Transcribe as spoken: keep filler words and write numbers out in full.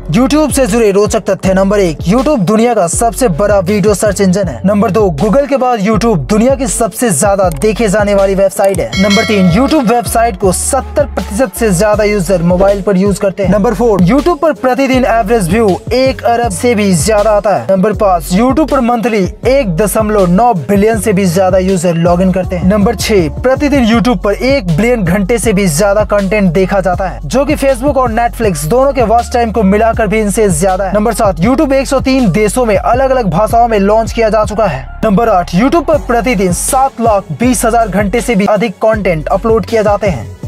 YouTube से जुड़े रोचक तथ्य। नंबर एक, यूट्यूब दुनिया का सबसे बड़ा वीडियो सर्च इंजन है। नंबर दो, गूगल के बाद यूट्यूब दुनिया की सबसे ज्यादा देखे जाने वाली वेबसाइट है। नंबर तीन, यूट्यूब वेबसाइट को सत्तर प्रतिशत से ज्यादा यूजर मोबाइल पर यूज करते हैं। नंबर फोर, यूट्यूब पर प्रतिदिन एवरेज व्यू एक अरब से भी ज्यादा आता है। नंबर पाँच, यूट्यूब पर मंथली एक दशमलव नौ बिलियन से भी ज्यादा यूजर लॉग इन करते हैं। नंबर छह, प्रतिदिन यूट्यूब पर एक बिलियन घंटे से भी ज्यादा कंटेंट देखा जाता है, जो कि फेसबुक और नेटफ्लिक्स दोनों के वॉच टाइम को मिलाकर भी इनसे ज्यादा है। नंबर सात, यूट्यूब एक सौ तीन देशों में अलग अलग भाषाओं में लॉन्च किया जा चुका है। नंबर आठ, यूट्यूब पर प्रतिदिन सात लाख बीस हजार घंटे से भी अधिक कंटेंट अपलोड किए जाते हैं।